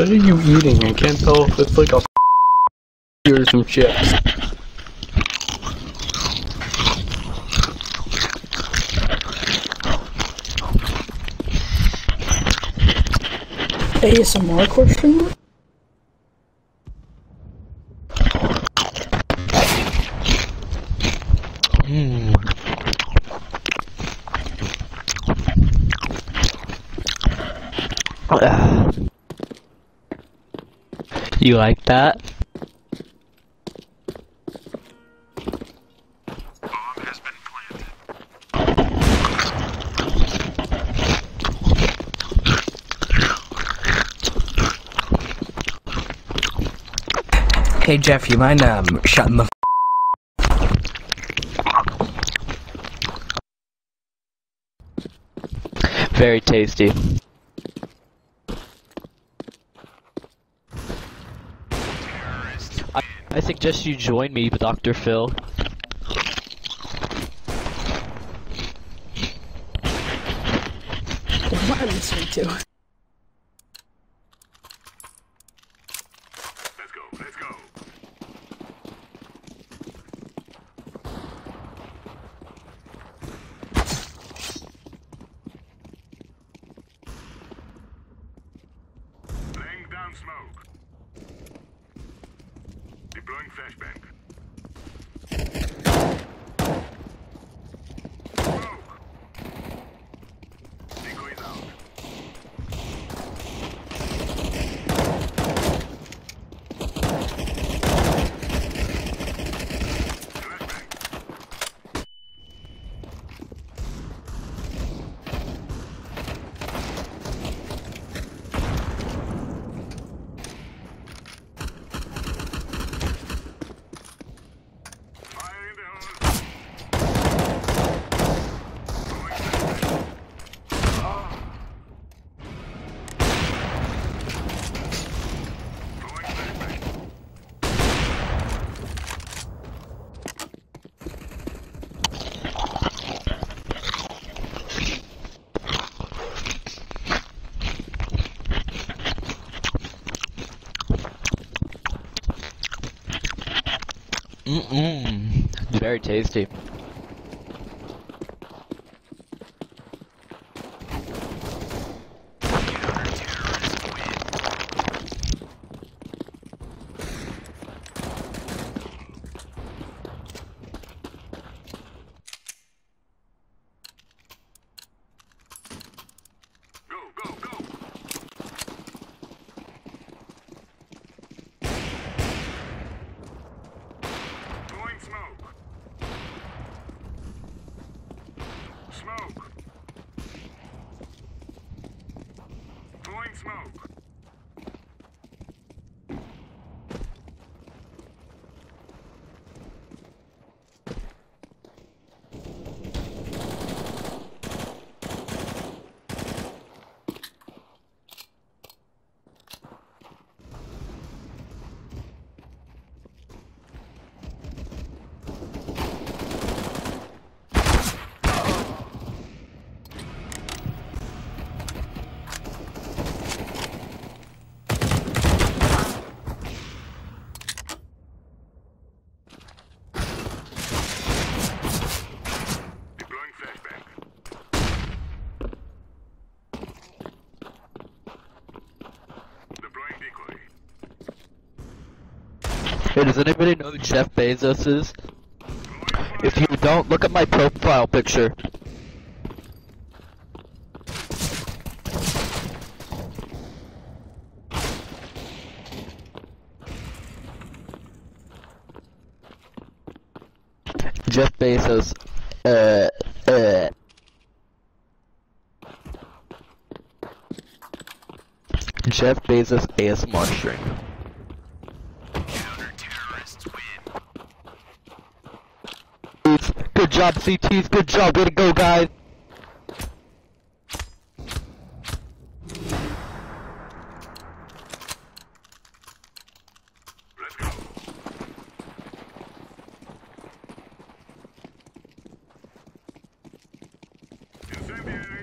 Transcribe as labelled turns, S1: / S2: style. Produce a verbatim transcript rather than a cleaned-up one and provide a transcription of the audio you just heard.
S1: What are you eating? I can't tell if it's like a or some chips.
S2: A S M R question mark?
S3: Hmm. You like that?
S4: Hey Jeff, you mind um shutting the f
S3: Very tasty. I, I suggest you join me, Doctor Phil.
S2: What am I listening to?
S5: Let's go, let's go. Laying down smoke. Deploying flashbang. Smoke. Decoy is out.
S3: Mm-mm. Very tasty.
S5: Smoke. Throwing smoke.
S3: Hey, does anybody know who Jeff Bezos is? If you don't, look at my profile picture. Jeff Bezos, uh, uh. Jeff Bezos A S M R stream. Good job, C Ts. Good job. Way to go, guys.
S5: Let's go. Incendiary.